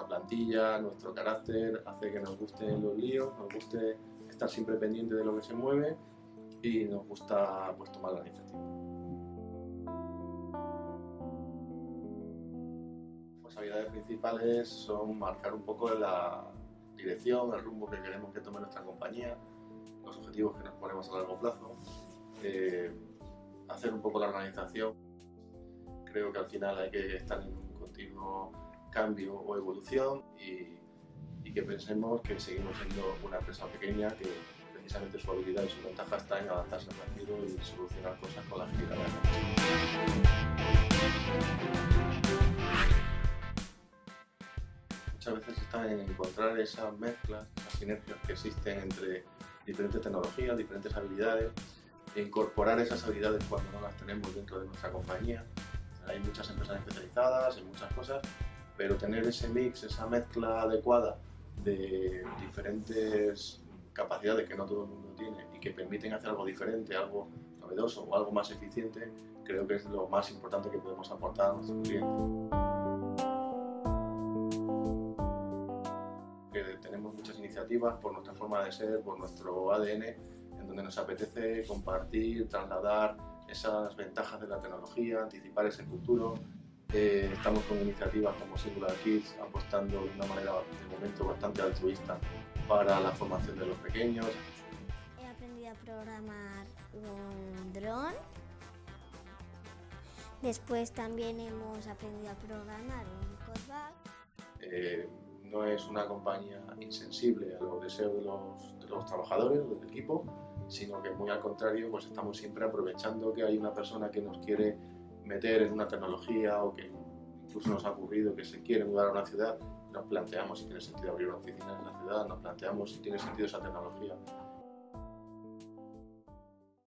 nuestra plantilla, nuestro carácter, hace que nos gusten los líos, nos guste estar siempre pendiente de lo que se mueve y nos gusta pues, tomar la iniciativa. Las responsabilidades principales son marcar un poco la dirección, el rumbo que queremos que tome nuestra compañía, los objetivos que nos ponemos a largo plazo, hacer un poco la organización. Creo que al final hay que estar en un continuo cambio o evolución y que pensemos que seguimos siendo una empresa pequeña que precisamente su habilidad y su ventaja está en adaptarse rápido y solucionar cosas con la agilidad. Muchas veces está en encontrar esas mezclas, esas sinergias que existen entre diferentes tecnologías, diferentes habilidades, e incorporar esas habilidades cuando no las tenemos dentro de nuestra compañía. Hay muchas empresas especializadas en muchas cosas, pero tener ese mix, esa mezcla adecuada de diferentes capacidades que no todo el mundo tiene y que permiten hacer algo diferente, algo novedoso o algo más eficiente, creo que es lo más importante que podemos aportar a nuestros clientes. Tenemos muchas iniciativas por nuestra forma de ser, por nuestro ADN, en donde nos apetece compartir, trasladar esas ventajas de la tecnología, anticipar ese futuro. Estamos con iniciativas como Singular Kids, apostando de una manera de momento bastante altruista para la formación de los pequeños. He aprendido a programar un dron. Después también hemos aprendido a programar un codebug. No es una compañía insensible a los deseos de los trabajadores, del equipo, sino que muy al contrario, pues estamos siempre aprovechando que hay una persona que nos quiere meter en una tecnología o que incluso nos ha ocurrido que se quiere mudar a una ciudad, nos planteamos si tiene sentido abrir una oficina en la ciudad, nos planteamos si tiene sentido esa tecnología.